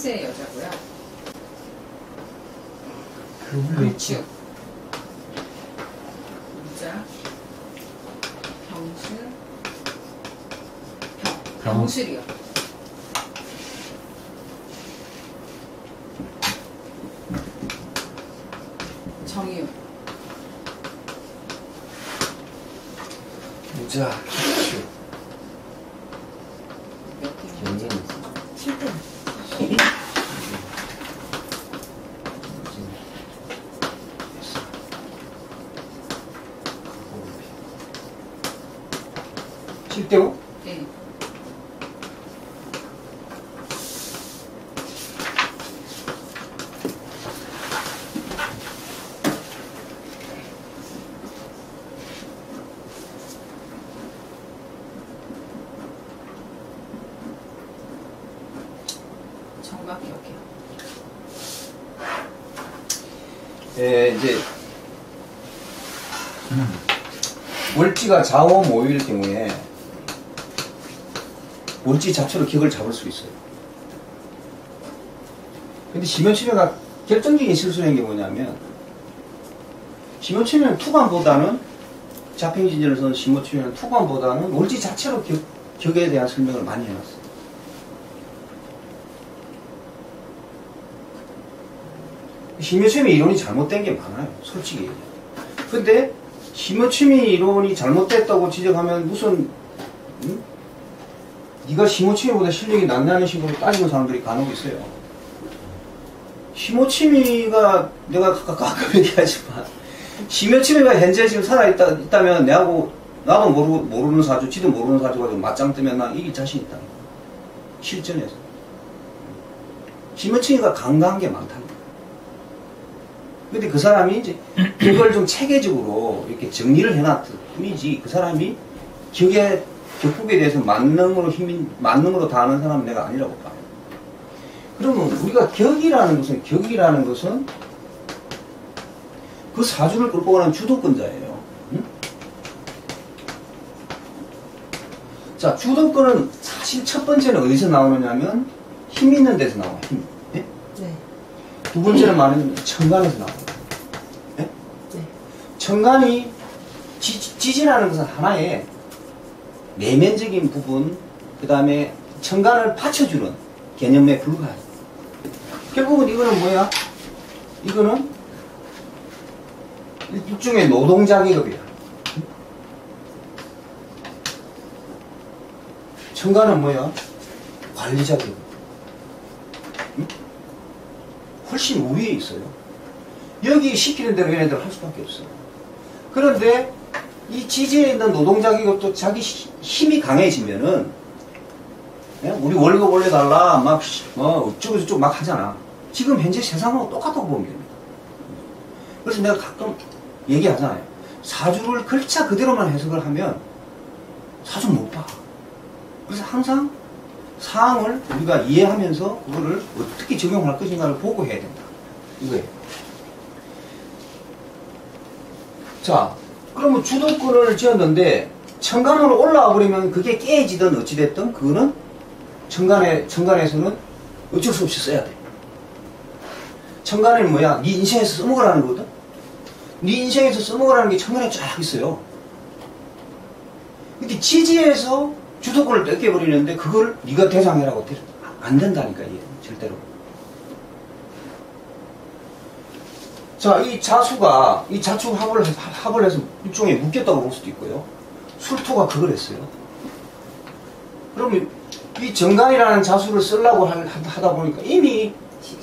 3세 여자고요. 불축. 무자. 병술. 병. 병술이요. 정유. 무자. 불축. 몇 개? 경진. 7등. 7대5? 네. 정말 기억해요. 이제 월지가 좌우 모일 경우에 월지 자체로 격을 잡을 수 있어요. 근데 심연치매가 결정적인 실수한 게 뭐냐면, 심연치매는 투관보다는, 자평진전에서는 심연치매는 투관보다는 월지 자체로 격에 대한 설명을 많이 해놨어요. 심연치매 이론이 잘못된 게 많아요, 솔직히. 근데 심연치매 이론이 잘못됐다고 지적하면 무슨 네가 심호치매보다 실력이 낫냐는 식으로 따지는 사람들이 간혹 있어요. 심호치매가 내가 가끔 얘기하지만, 심호치매가 현재 지금 살아있다면 내하고 나도 모르는 사주, 지도 모르는 사주가 좀 맞짱 뜨면 나 이길 자신 있다. 실전에서. 심호치매가 강강한 게 많답니다. 근데 그 사람이 이제 그걸 좀 체계적으로 이렇게 정리를 해놨을 뿐이지, 그 사람이 격국에 대해서 만능으로 다 아는 사람은 내가 아니라고 봐요. 그러면 우리가 격이라는 것은 그 사주를 끌고 가는 주도권자예요. 응? 자, 주도권은 사실 첫 번째는 어디서 나오느냐면 힘 있는 데서 나와요. 힘. 네? 네. 두 번째는 말하면 천간에서 나와요. 네? 네. 천간이 지지라는 것은 하나의 내면적인 부분, 그 다음에 천간을 받쳐주는 개념에 불과해요. 결국은 이거는 뭐야? 이거는 일종의 노동자계급이야. 천간은 뭐야? 관리자계급. 훨씬 우위에 있어요. 여기 시키는 대로 얘네들 할 수밖에 없어요. 그런데 이 지지에 있는 노동자계급도 자기 힘이 강해지면은, 우리 월급 올려달라, 어쩌고저쩌고 막 하잖아. 지금 현재 세상하고 똑같다고 보면 됩니다. 그래서 내가 가끔 얘기하잖아요. 사주를 글자 그대로만 해석을 하면 사주 못 봐. 그래서 항상 사항을 우리가 이해하면서 그거를 어떻게 적용할 것인가를 보고 해야 된다. 이거예요. 자, 그러면 주도권을 지었는데 천간으로 올라와 버리면 그게 깨지든 어찌됐든 그거는 천간에서는 어쩔 수 없이 써야 돼. 천간에는 뭐야? 네 인생에서 써먹으라는 거거든? 네 인생에서 써먹으라는 게 천간에 쫙 있어요. 근데 지지에서 주도권을 뺏겨버리는데 그걸 네가 대상해라고 안 된다니까, 이게 절대로. 자, 이 자수가, 이 자축 합을 해서 일종의 묶였다고 볼 수도 있고요. 술토가 그걸 했어요. 그러면 이 정간이라는 자수를 쓰려고 하다 보니까 이미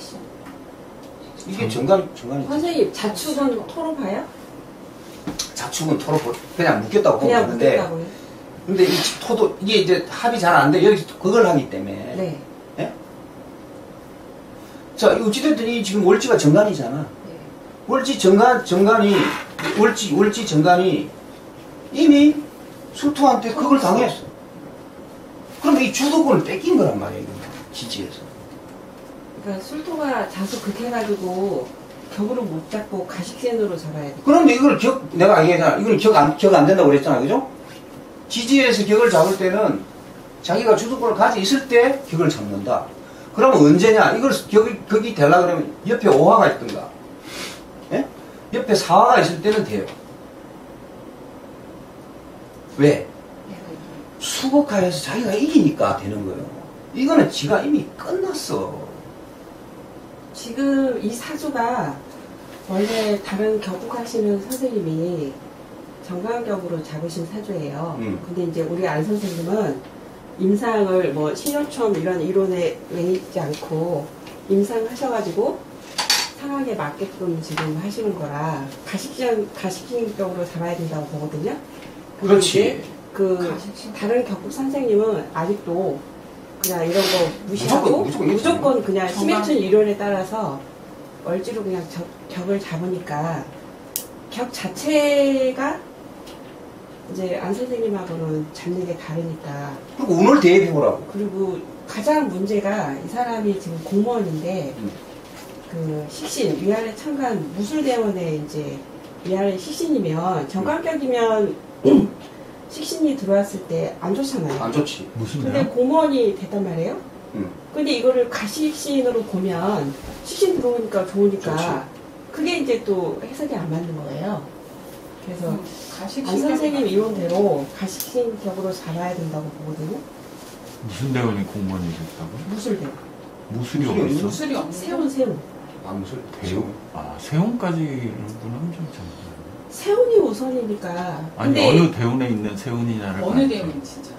이게 정간이. 선생님, 자축은 토로 봐요? 자축은 토로 그냥 묶였다고 그냥 보면 되는데, 묶였다고요? 근데 이 토도, 이게 이제 합이 잘 안 돼. 여기서 그걸 하기 때문에. 네. 예? 자, 어찌됐든 이 지금 월지가 정간이잖아. 네. 월지 정간이 이미 술토한테 그걸 당했어. 그럼 이 주도권을 뺏긴 거란 말이에요, 이거. 지지에서. 그러니까 술토가 자수 극해가지고 격으로 못 잡고 가식센으로 잡아야 돼. 그런데 이걸 내가 얘기했잖아. 이건 격 안 된다고 그랬잖아, 그죠? 지지에서 격을 잡을 때는 자기가 주도권을 가지고 있을 때 격을 잡는다. 그러면 언제냐? 이걸 거기 되려고 그러면 옆에 5화가 있던가. 예? 옆에 4화가 있을 때는 돼요. 왜? 수복하에서 자기가 이기니까 되는 거예요. 이거는 지가 이미 끝났어. 지금 이 사주가 원래 다른 격국하시는 선생님이 정관격으로 잡으신 사주예요. 근데 이제 우리 안 선생님은 임상을 뭐 신효촌 이런 이론에 외있지 않고 임상하셔가지고 상황에 맞게끔 지금 하시는 거라 가식적으로 잡아야 된다고 보거든요. 근데 그렇지. 이제 그 가식적. 다른 격국 선생님은 아직도 그냥 이런 거 무시하고 무조건 그냥 정말. 심해춘 이론에 따라서 얼지로 그냥 격을 잡으니까 격 자체가 이제 안 선생님하고는 잡는 게 다르니까. 그리고 운을 대입해보라고. 그리고 가장 문제가 이 사람이 지금 공무원인데 그 식신 위아래 천간 무술대원에 이제 위아래 식신이면 정관격이면 식신이 들어왔을 때 안 좋잖아요. 안 좋지. 무슨 근데 공무원이 됐단 말이에요. 응. 근데 이거를 가식신으로 보면 식신 들어오니까 좋으니까 좋지. 그게 이제 또 해석이 안 맞는 거예요. 그래서 가식 안 선생님 이론대로 가식신 격으로 잡아야 된다고 보거든요. 무슨 대원이 공무원이 됐다고? 무술대원. 무술이 무술이 어딨어? 무술이 없는데 세운. 암술. 대원? 아, 세운까지는 하면 좀 참. 세운이 우선이니까. 아니, 근데 어느 대원에 있는 세운이냐를 어느 봐야지. 대원이 진짜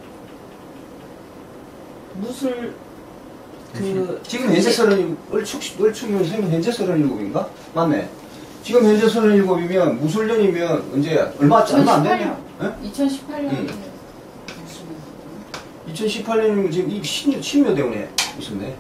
무술 그 지금 현재 얼축이면 선생님 현재 37인가? 맞네. 지금 현재 37이면 무술년이면 언제 얼마 안 됐냐? 2018년에 2018년이면 지금 이 신유 대원에 있었네.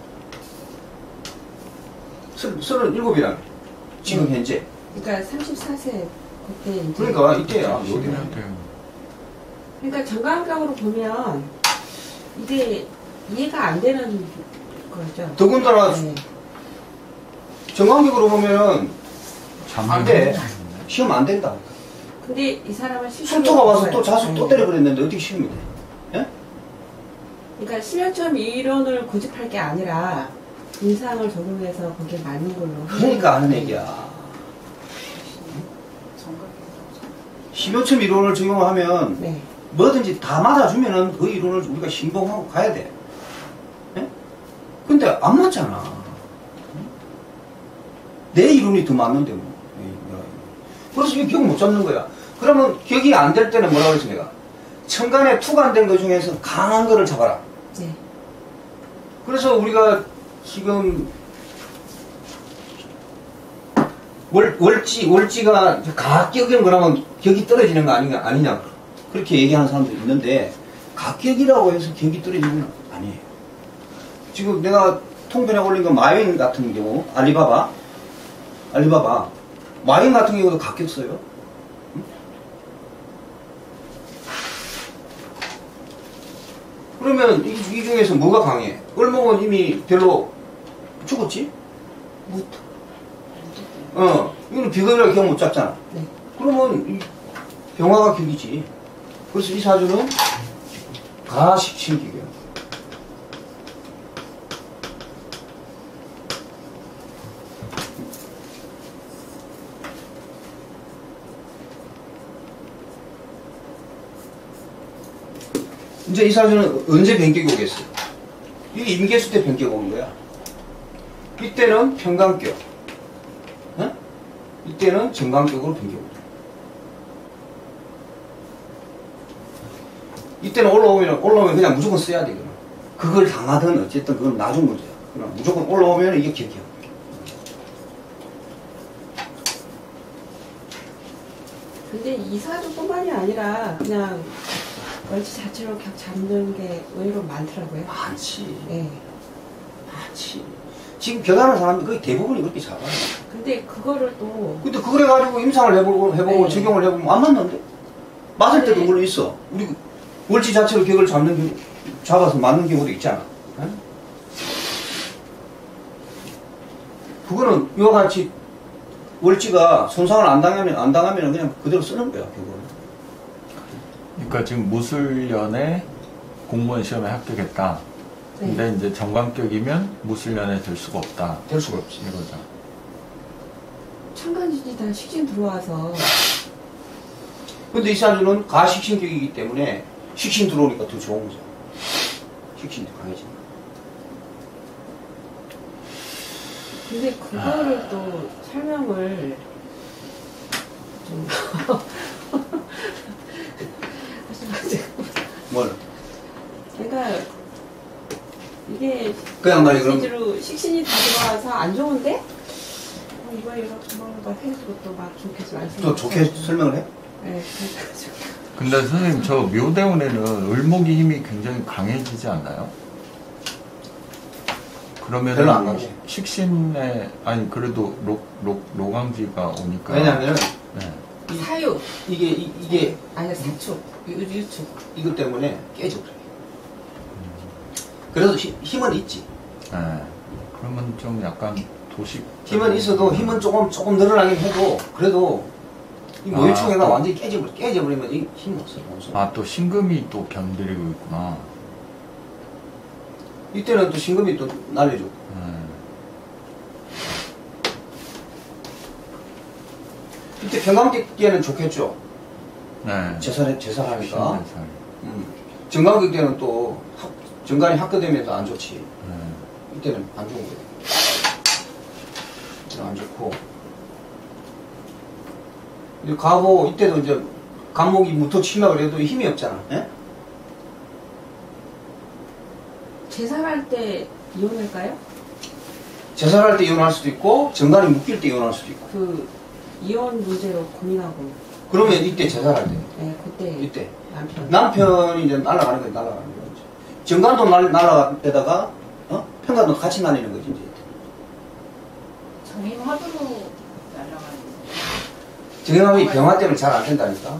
37이랑 지금 현재. 그러니까 34세 그때 이제 그러니까 이때야. 요 대원. 10년 대원. 그러니까 정관격으로 보면 이게 이해가 안 되는 거죠. 더군다나 네. 정관격으로 보면 안 돼. 잠을 시험 안 된다. 근데 이 사람은 실수로 술토가 와서 거예요. 또 자수 또 때려버렸는데 어떻게 시험이 돼? 예? 그러니까 실력점 이론을 고집할 게 아니라 인상을 적용해서 거기에 맞는 걸로. 그러니까 하는 얘기야. 심효점 이론을 적용하면 네. 뭐든지 다 맞아주면은 그 이론을 우리가 신봉하고 가야 돼. 예? 근데 안 맞잖아. 내 이론이 더 맞는데 뭐. 그래서 이 격 못 잡는 거야. 그러면 격이 안 될 때는 뭐라고 그랬어 내가? 천간에 투가 안 된 것 중에서 강한 거를 잡아라. 네. 그래서 우리가 지금 월지가 가격이면 그러면 격이 떨어지는 거 아니냐 그렇게 얘기하는 사람도 있는데 가격이라고 해서 격이 떨어지는 건 아니에요. 지금 내가 통변에 올린 거 마윈 같은 경우 알리바바 마윈 같은 경우도 가격 써요. 응? 그러면 이 중에서 뭐가 강해? 을목은 이미 별로 죽었지? 무토. 이거는 비겁이라 격 못 잡잖아. 네. 그러면 이 병화가 격이지. 그래서 이 사주는 가식신격이야. 이제 이 사주는 언제 변격이 오겠어요? 이게 임계수 때 변격 오는 거야. 이때는 평강격. 이때는 정강격으로 변경을 돼. 이때는 올라오면 그냥 무조건 써야 돼. 그걸 당하든 어쨌든 그건 나중 문제야. 그럼 무조건 올라오면 이게 격이야. 근데 이 사주뿐만이 아니라 그냥 월지 자체로 격 잡는 게 의외로 많더라고요. 많지. 네. 많지. 지금 격하는 사람들 거의 대부분이 그렇게 잡아요. 근데 그거를 또 근데 그걸 해가지고 임상을 해보고 네. 적용을 해보면 안 맞는데? 맞을 때도 네. 물론 있어. 우리 월지 자체로 격을 잡아서 맞는 경우도 있잖아. 에? 그거는 이와 같이 월지가 손상을 안 당하면 그냥 그대로 쓰는 거야, 그거는. 그러니까 지금 무술년에 공무원 시험에 합격했다. 근데 이제 정관격이면 무술년에 될 수가 없다. 될 수가 없지. 이거죠. 천간지지 다 식신 들어와서 근데 이 사주는 가식신격이기 때문에 식신 들어오니까 더 좋은 거죠. 식신이 강해지니까. 근데 그거를 또 설명을 좀 하셔가지고 뭘? 그러니까 이게 그 양반이 그럼 실제로 식신이 다 들어와서 안 좋은데 이거 이렇게 막 해주고 또 막 좋게 말씀 또 좋게 설명을 해? 네 그래가지고 근데 선생님 저 묘대운에는 을목이 힘이 굉장히 강해지지 않나요? 그러면 별로 안 강해. 식신에 아니 그래도 로강지가 오니까 왜냐면 네. 사유. 이게 아니 사축 유축 이것 때문에 깨져 그래. 그래도 힘은 있지. 네. 그러면 좀 약간 도식 힘은 있어도 힘은 조금 늘어나긴 해도 그래도 이 모유축에가 또. 완전히 깨져버리면 이 힘이 없어요. 몸속에. 또 신금이 또 견디고 있구나. 이때는 또 신금이 또 날려주고. 네. 이때 평강격기에는 좋겠죠. 네. 제살하니까. 신대살. 정강격 때는 또 정관이 합격되면 또 안 좋지. 네. 이때는 안 좋은 거예요. 안 좋고. 이제 가고 이때도 이제 간목이 무토 치려고 해도 힘이 없잖아. 예? 제사할 때 이혼할까요? 제살할 때 이혼할 수도 있고 정관이 묶일 때 이혼할 수도 있고. 그 이혼 문제로 고민하고 그러면 이때 제살할 때. 네 그때 이때. 남편 남편이 이제 날아가는 거지, 날아가는 거지. 정관도 날아갈 때다가, 평관도 같이 날리는 거지, 이제. 정인 화두로 날아가는 정형함이 병화 때문에 잘 안 된다니까.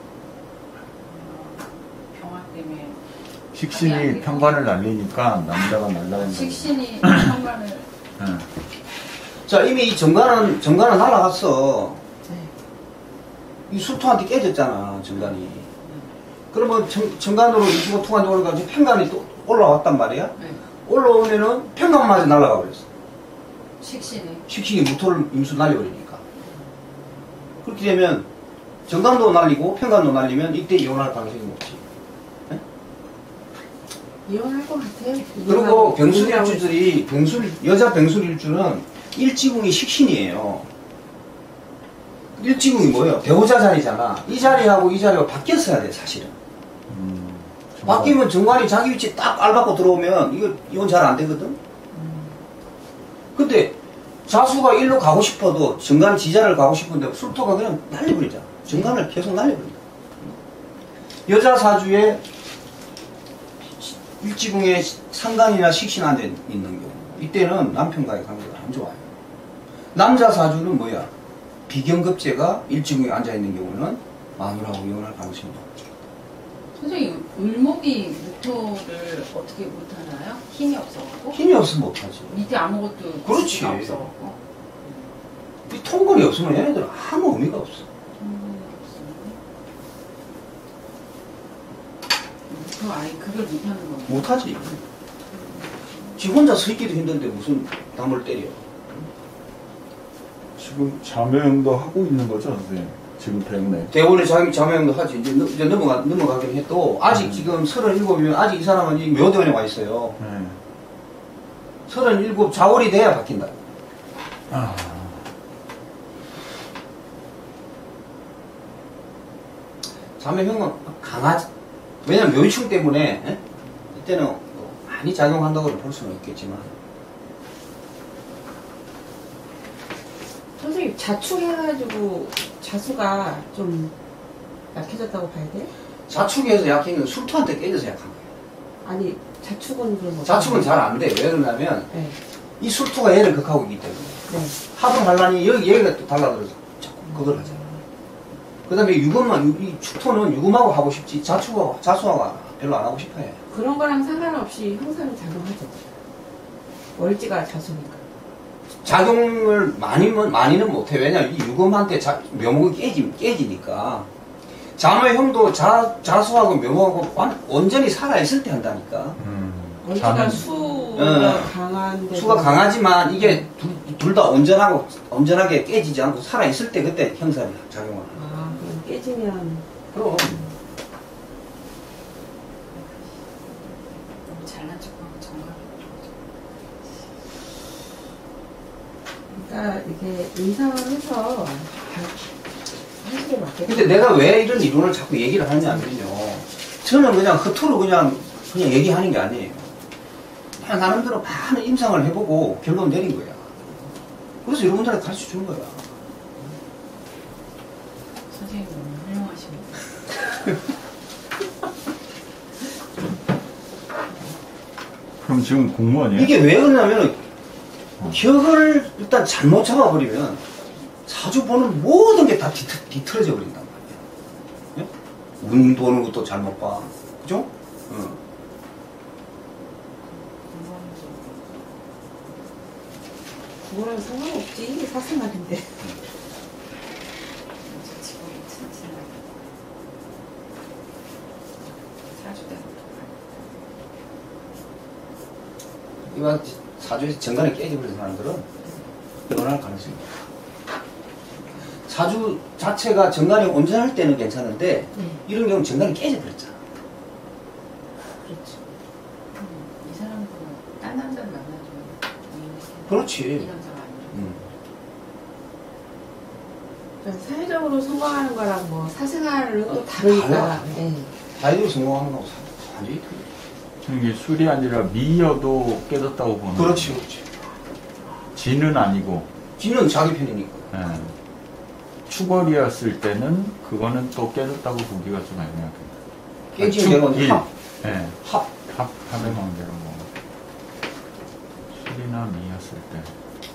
병화 때문에. 식신이 아니, 편관을 날리니까 남자가 날라간다. 식신이 현관을. 네. 자, 이미 이 정관은 날아갔어. 네. 이 수토한테 깨졌잖아, 정관이. 그러면 정관으로 25 투관적으로 가지고 평관이 또 올라왔단 말이야? 네. 올라오면은 평관마저 날아가 버렸어. 식신이. 식신이 무토를 임수 날려버리니까. 그렇게 되면 정관도 날리고 평관도 날리면 이때 이혼할 가능성이 높지. 이혼할 것 같아요. 그리고 이혼하고 병술일주들이 여자 병술일주는 일지궁이 식신이에요. 일지궁이 뭐예요? 배우자 자리잖아. 이 자리하고 이 자리가 바뀌었어야 돼, 사실은. 바뀌면 정관이 자기 위치 딱 알받고 들어오면 이거 이건 잘 안 되거든. 근데 자수가 일로 가고 싶어도 정관 지자를 가고 싶은데 술토가 그냥 날려버리잖아. 정관을 계속 날려버린다. 여자 사주에 일지궁에 상관이나 식신 안에 있는 경우 이때는 남편과의 관계가 안 좋아요. 남자 사주는 뭐야? 비경급제가 일지궁에 앉아있는 경우는 마누라하고 이혼할 가능성이 높죠. 선생님, 을목이 무토를 어떻게 못하나요? 힘이 없어갖고? 힘이 없으면 못하지. 밑에 아무것도 그렇지. 지지가 없어갖고. 이 통근이 없으면 얘네들은 아무 의미가 없어. 무토 아예 그걸 못하는 거예요. 못하지. 지 혼자 서 있기도 힘든데 무슨 담을 때려. 지금 자매형도 하고 있는 거죠, 선생님? 지금 배우네. 대본에 자매형도 하지. 이제 넘어가긴 해도 아직 지금 37이면 아직 이 사람은 이 묘대원에 와 있어요. 네. 37 자월이 돼야 바뀐다. 아, 자매형은 강하지. 왜냐면 묘충 때문에 이때는 뭐 많이 작용한다고 볼 수는 있겠지만 선생님 자축해가지고 자수가 좀 약해졌다고 봐야 돼? 자축에서 약한 건 술토한테 깨져서 약한 거예요. 아니 자축은 그럼 어떻게 자축은 해요? 잘 안 돼. 왜 그러냐면 네. 이 술토가 얘를 극하고 있기 때문에 네. 하도 반란이 얘가 또 달라들어서 자꾸 그걸 하잖아. 그 다음에 이 축토는 유금하고 하고 싶지 자축하고 자수하고 별로 안 하고 싶어해. 그런 거랑 상관없이 형사는 작용하죠. 월지가 자수니까. 작용을 많이는 못해. 왜냐면 이 유금한테 묘목이 깨지니까. 자매형도 자수하고 묘목하고 온전히 살아있을 때 한다니까. 원래가 자는- 수가 강한데 수가 강하지만 이게 둘 다 온전하게 깨지지 않고 살아있을 때 그때 형살이 작용하는 거야. 아, 그럼 깨지면 그럼. 너무 잘난 척하고 정말. 그러니까 이게 임상을 해서 현실에 맞게. 근데 내가 왜 이런 이론을 자꾸 얘기를 하냐면요. 저는 그냥 허투루 그냥 얘기하는 게 아니에요. 그냥 나름대로 많은 임상을 해보고 결론 내린 거야. 그래서 여러분들한테 가르쳐 주는 거야. 선생님 너무 훌륭하십니다. 그럼 지금 공무원이에요? 이게 왜 그러냐면 기억을 일단 잘못 잡아버리면 자주 보는 모든 게 다 뒤틀어져 버린단 말이야. 예? 운 보는 것도 잘못 봐. 그죠? 응. 그거랑 상관없지. 사생활인데. 직업이 튼튼하게. 사주대로. 이와 사주에서 정관이 깨져버린 사람들은 변할 가능성이 있다. 사주 자체가 정관이 온전할 때는 괜찮은데 이런 경우는 정관이 깨져버렸잖아. 그렇죠. 이 사람도 딴 남자를 만나주면 그렇지. 이 남자가 아니라. 그러니까 사회적으로 성공하는 거랑 뭐 사생활은 또 다르니까. 달라. 예. 자유로 성공하는 거하고 완전히 틀려. 이게 술이 아니라 미여도 깨졌다고 보는 그렇지, 거예요. 그렇지. 지는 아니고 지는 자기 편이니까. 예. 추벌이었을 때는 그거는 또 깨졌다고 보기가 좀 애매하겠다. 깨지는 데가 이제 합. 예. 합. 합의 관계로 뭐 술이나 미였을 때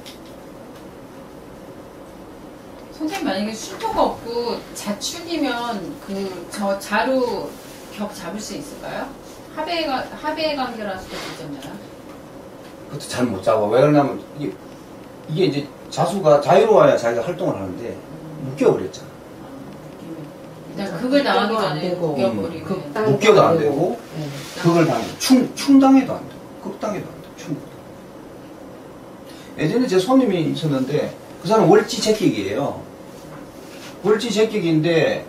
선생님 만약에 술토가 없고 자축이면 저 자루 격 잡을 수 있을까요? 합의 관계라서 있잖아요. 그것도 잘 못 잡아. 왜 그러냐면 이게 이제 자수가 자유로워야 자기가 활동을 하는데 묶여버렸잖아. 그냥 그걸 당하기 안 전에 되고, 묶여버리고. 극단- 묶여도 안 되고 예. 그걸 당해도 충당해도 안 돼. 극당해도 안 돼. 충. 예전에 제 손님이 있었는데 그 사람 월지 제격이에요. 월지 제격인데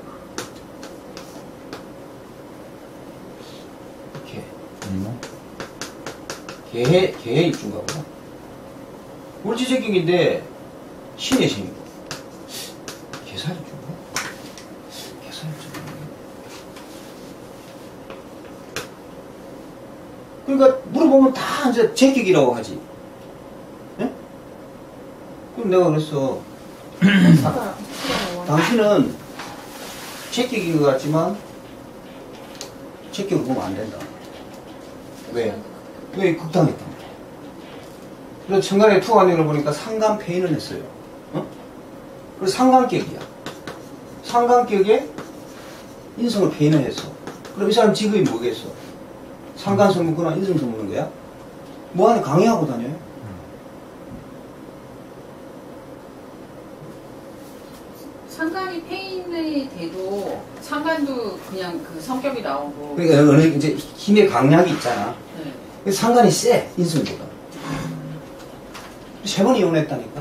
이렇게 이모? 개해 입주인가 보다. 월지 제격인데 신의 신이고 개살 입주인가? 개살 입주. 그러니까 물어보면 다 이제 제격이라고 하지. 예? 그럼 내가 그랬어. 당신은 제격인 것 같지만 제격을 보면 안 된다. 왜? 왜 극당했단 말이야. 그래서 천간에 투관행을 보니까 상간폐인을 했어요. 어? 그래서 상간격이야. 상간격에 인성을 폐인을 했어. 그럼 이 사람 직업이 뭐겠어? 상간성 묻거나 인성성 묻는 거야? 뭐 안에 강의하고 다녀요? 상관이 페인이 돼도 상관도 그냥 그 성격이 나오고. 그러니까 어느 이제 힘의 강약이 있잖아. 네. 그래서 상관이 세, 인성보다. 3번 이혼했다니까?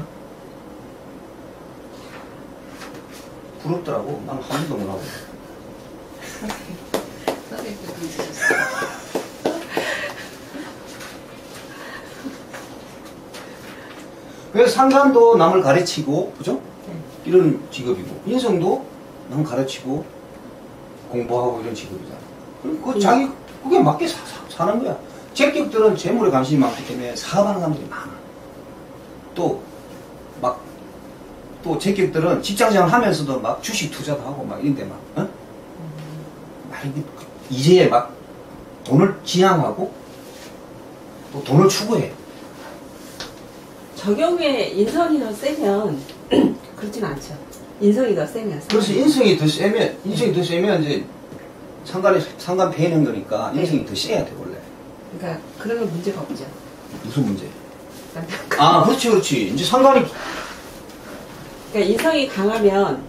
부럽더라고. 난 한 번도 못 하고. 선생님도 그러셨어요. 그래서 상관도 남을 가르치고, 그죠? 이런 직업이고, 인성도 남 가르치고, 공부하고 이런 직업이잖아. 그럼 그 자기, 그게 맞게 사는 거야. 제격들은 재물에 관심이 많기 때문에 사업하는 사람들이 많아. 또, 또 제격들은 직장생활 하면서도 막 주식 투자도 하고 막 이런데 막, 어? 막 이제에 막 돈을 지향하고, 또 돈을 추구해. 저 경우에 인성이 더 세면 그렇진 않죠. 인성이 더 세면. 그래서 인성이 더 세면 이제 상관 배는 거니까 인성이 더 세야 돼, 원래. 그러니까 그러면 문제가 없죠. 무슨 문제? 아, 그렇지. 이제 상관이, 그러니까 인성이 강하면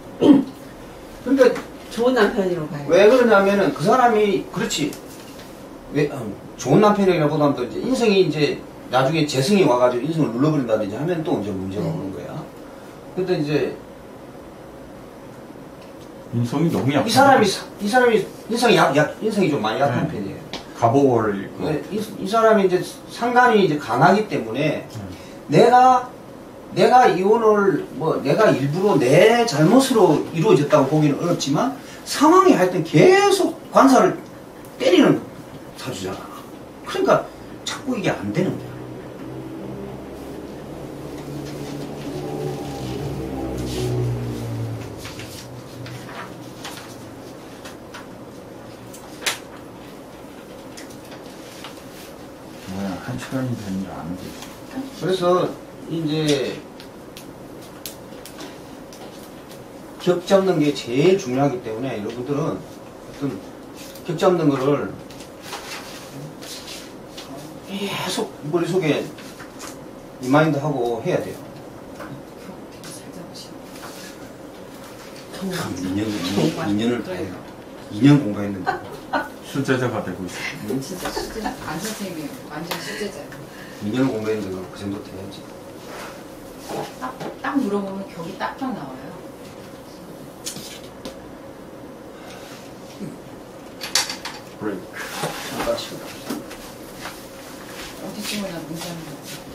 근데 좋은 남편으로 가요. 왜 그러냐면은 그 사람이, 그렇지. 왜, 좋은 남편이라보다는 또 이제 인성이 이제 나중에 재성이 와가지고 인성을 눌러버린다든지 하면 또 이제 문제가 오는 거야. 근데 이제 인성이 너무 약해. 이 사람이 인성이 좀 많이 약한 편이에요. 가보월. 네, 이 사람이 이제 상관이 이제 강하기 때문에 내가 이혼을 내가 일부러 내 잘못으로 이루어졌다고 보기는 어렵지만 상황이 하여튼 계속 관사를 때리는 사주잖아. 그러니까 자꾸 이게 안 되는 거야. 뭐야, 1시간이 되는 줄 아는 거지. 그래서 이제 격 잡는 게 제일 중요하기 때문에 여러분들은 어떤 격 잡는 거를 계속 머릿속에 리마인드하고 해야 돼요. 되게 잘 잡으시네. 참 2년을 다 해요. 2년 공부했는데. 수제자가 되고 있어. 진짜 수제자. 안 선생님이 완전 수제자. 2년을 공부했는데 그 정도 돼야지. 딱 물어보면 격이 딱딱 나와요. 브레이크. 잠깐 쉬어. 어디쯤이나 문제하는 거지.